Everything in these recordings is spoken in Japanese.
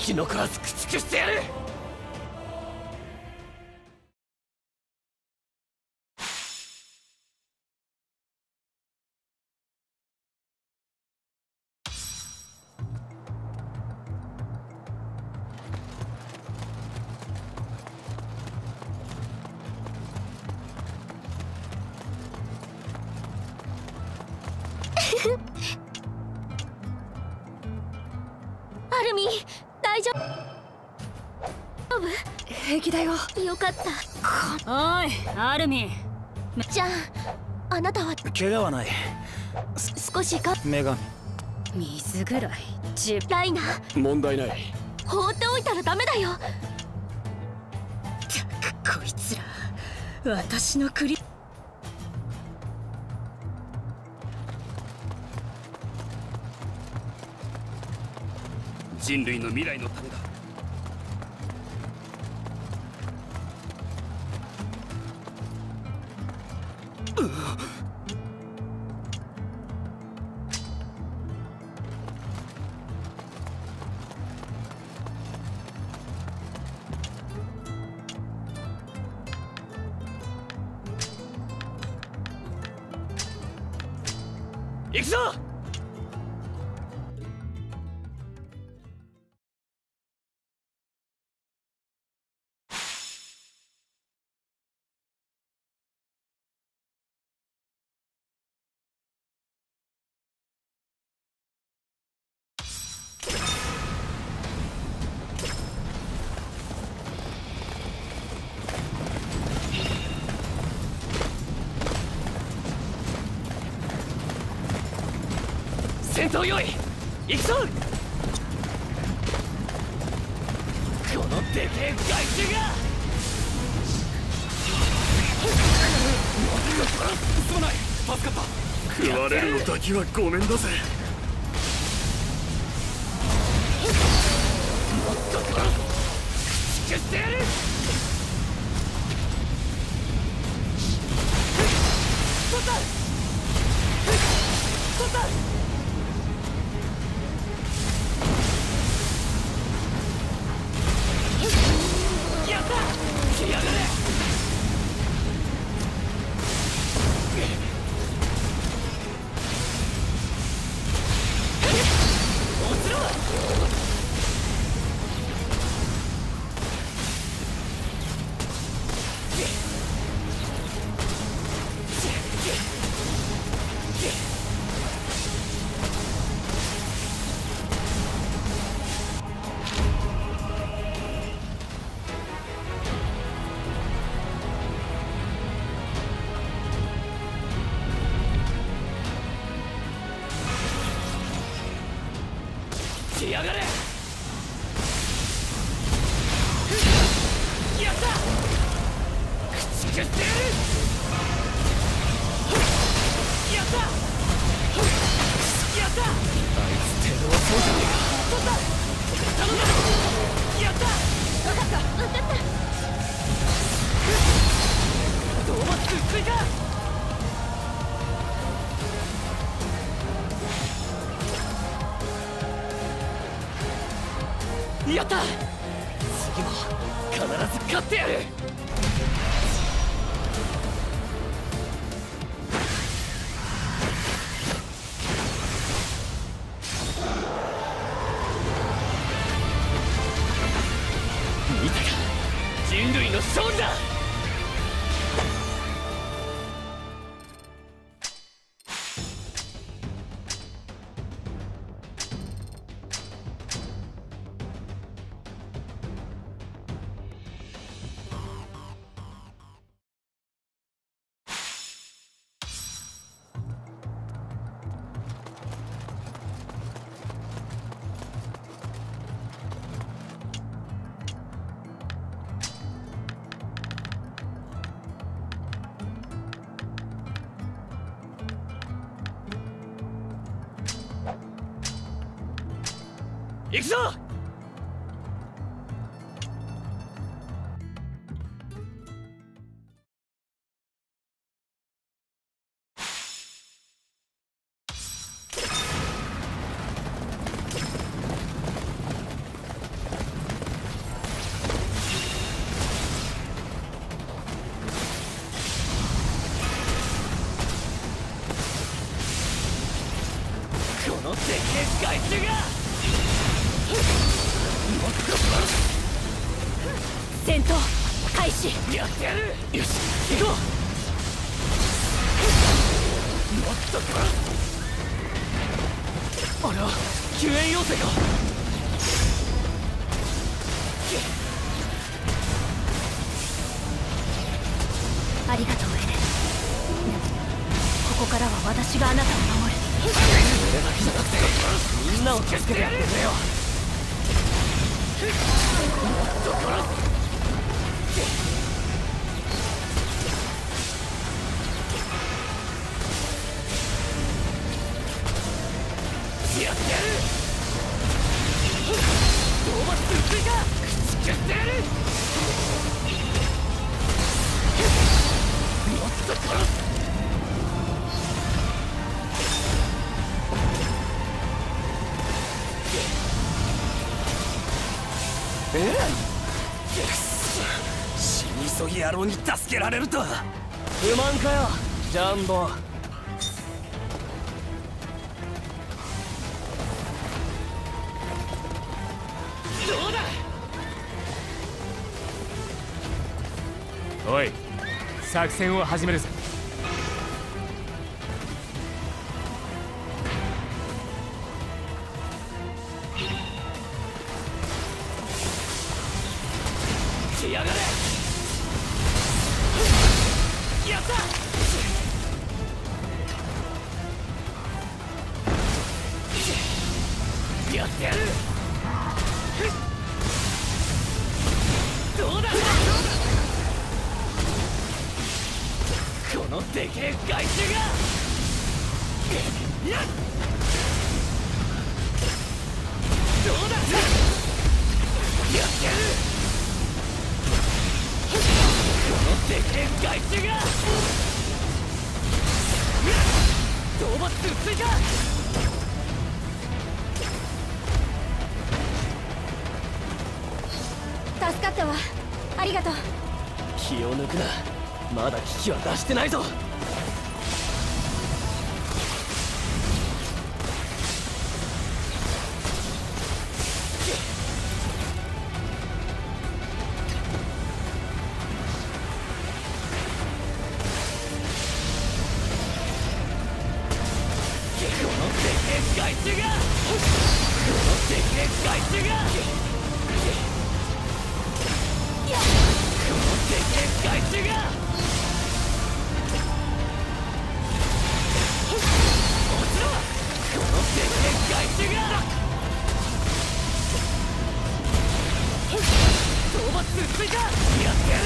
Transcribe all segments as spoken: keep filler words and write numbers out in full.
き残らず駆逐してやる。 アルミ、大丈夫？ 平気だよ。 よかった。 おい、アルミ。 じゃあ、あなたは怪我はない。 少しが女神。 水ぐらい。 ジュライナー。 問題ない。 放っておいたらダメだよ。 たくこいつら、私のクリ。 人類の未来のためだ。行くぞ。戦闘用意、行くぞ。このでけえ害虫が。すまない、助かった。食われるのだけはごめんだぜ。もっと殺す、駆逐してやる。取った、取った。やった！来やがれ！落ちろ！来やがれ！やった！駆逐してやる！やった！やった！あいつ程度はそうじゃねえか。取った！頼んだ！やった！分かった分かった。ドーマス追加！やった！次も必ず勝ってやる。見たか、人類の勝利だ。行くぞ！ 害虫が戦闘開始。 やってやる。よし行こう。もっとか。あれは救援要請か。 ありがとうエレン。でもここからは私があなたを守る。 俺だけじゃなくてみんなを助けてやってくれよ。もっと殺す。やってやる。討伐するか。口消してやる。もっと殺す。えっ、死に急ぎ野郎に助けられるとは。不満かよジャンボ。どうだ。 おい、作戦を始めるぞ。 来やがれ。やった。やってやる。どうだ。このでけえ害虫が。やっ。どうだ。やってやる。このでけえ害虫が。討伐する追加。 助かったわ。ありがとう。 気を抜くな。まだ危機は出してないぞ。害虫が。このでけえ害虫が。このでけえ害虫が。落ちろ。このでけえ害虫が。討伐する追加。やってやる。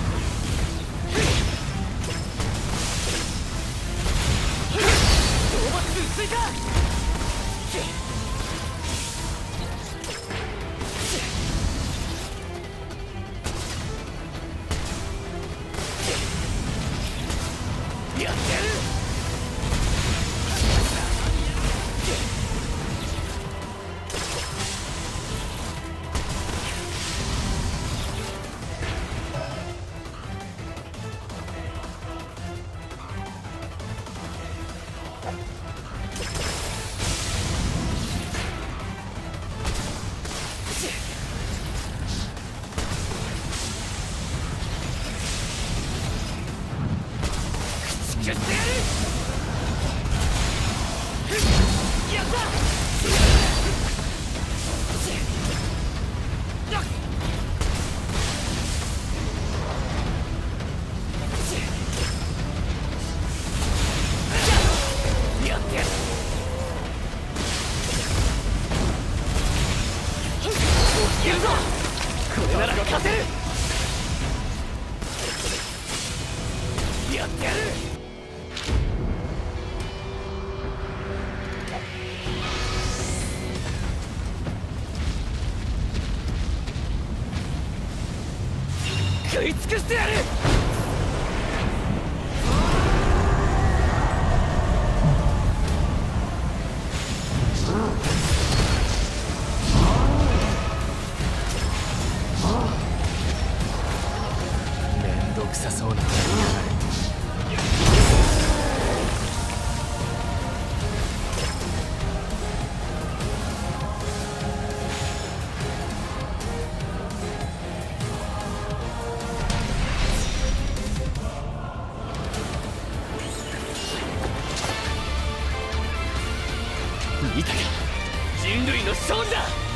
討伐する追加。やってやる。やってやる。やった。やってやる。やるぞ。これなら勝てる。やってやる。食い尽くしてやる。 めんどくさそうなやり方。 見たか、人類の勝利だ。